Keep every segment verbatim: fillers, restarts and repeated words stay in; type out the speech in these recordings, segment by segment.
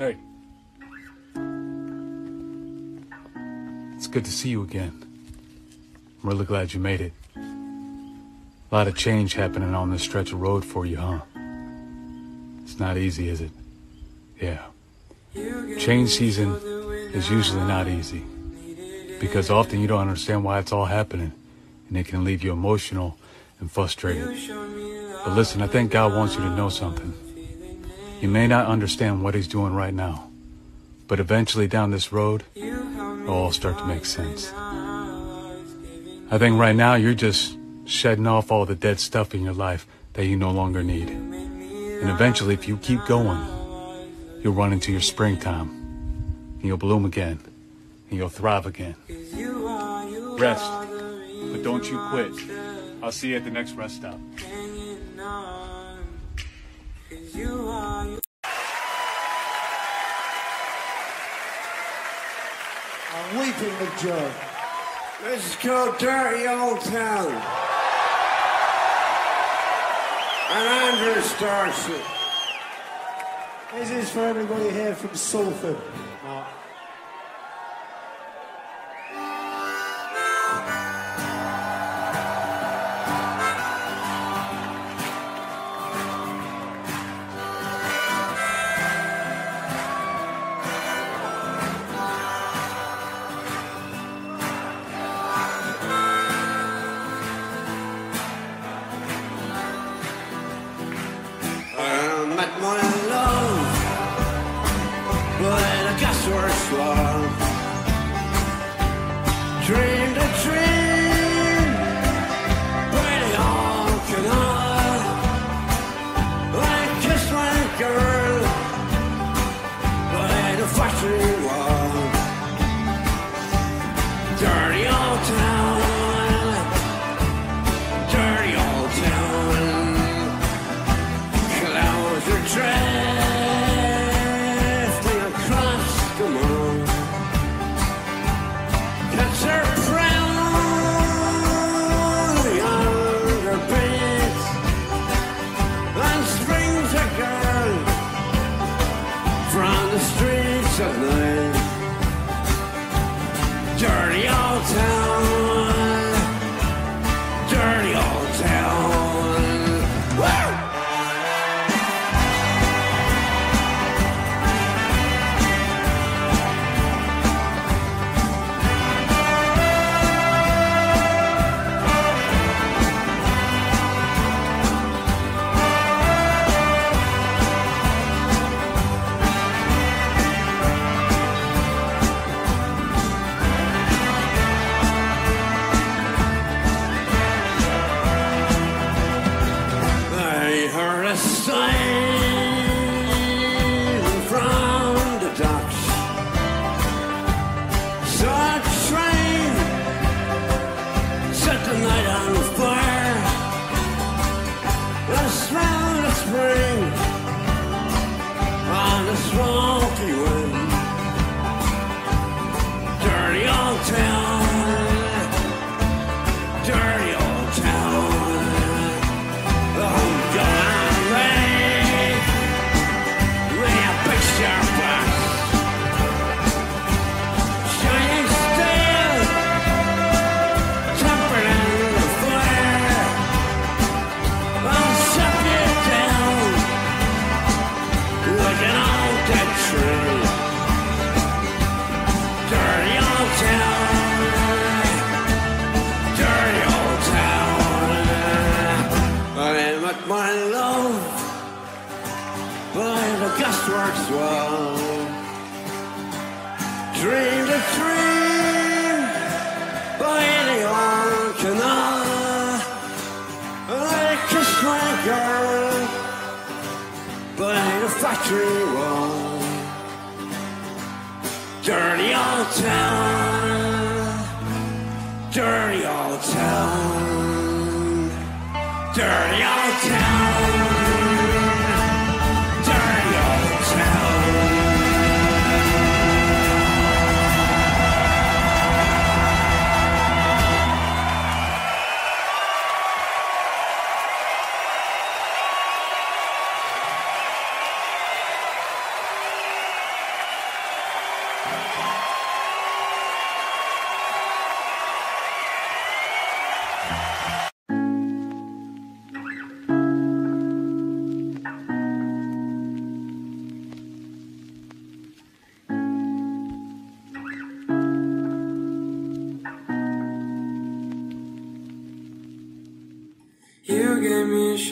Hey. It's good to see you again. I'm really glad you made it. A lot of change happening on this stretch of road for you, huh? It's not easy, is it? Yeah. Change season is usually not easy, because often you don't understand why it's all happening, and it can leave you emotional and frustrated. But listen, I think God wants you to know something. You may not understand what he's doing right now, but eventually down this road, it'll all start to make sense. I think right now you're just shedding off all the dead stuff in your life that you no longer need. And eventually, if you keep going, you'll run into your springtime, and you'll bloom again, and you'll thrive again. Rest, but don't you quit. I'll see you at the next rest stop. I'm weeping with joy. This is called Dirty Old Town. And Andrew starts it. This is for everybody here from Salford. Mark.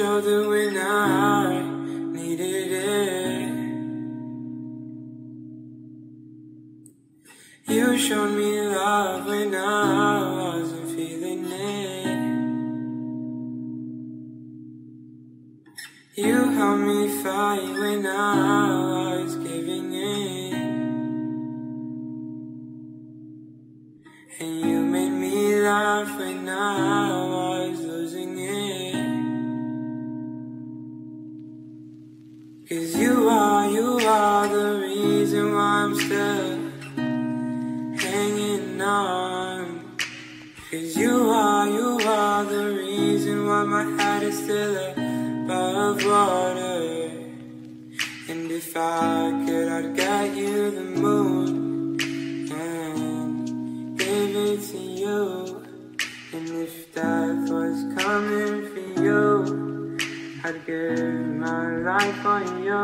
shoulder when I needed it. You showed me love when I wasn't feeling it. You helped me fight when I was giving in. And you made me laugh when I was losing it. 'Cause you are, you are the reason why I'm still hanging on. 'Cause you are, you are the reason why my head is still above water. And if I could, I'd get you the moon and give it to you. And if death was coming for you, I'd give my life on you.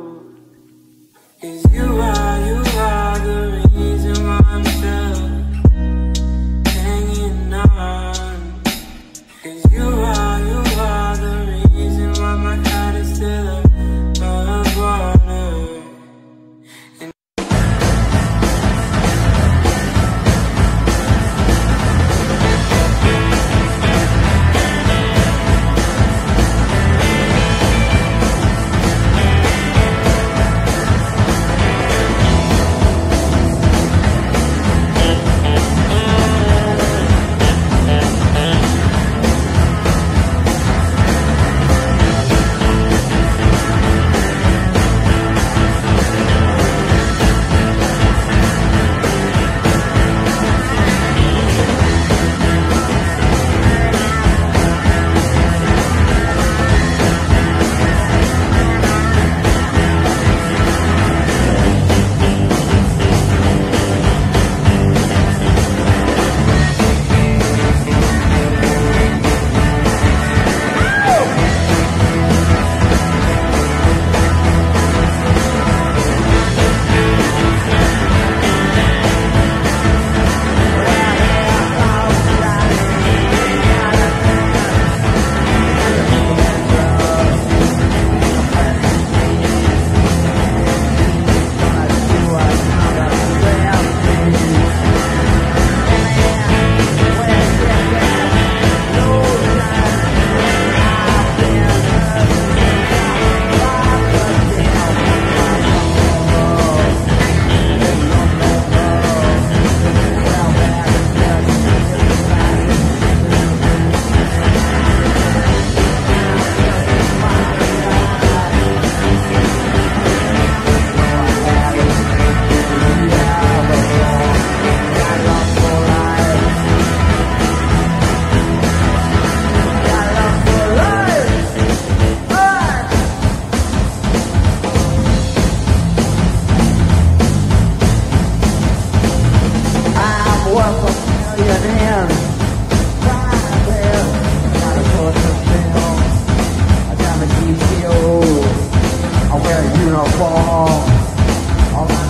'Cause you are, you are the reason why I'm still hanging on. 'Cause you are, you are the reason why my head is still above water. And I wear a uniform. All I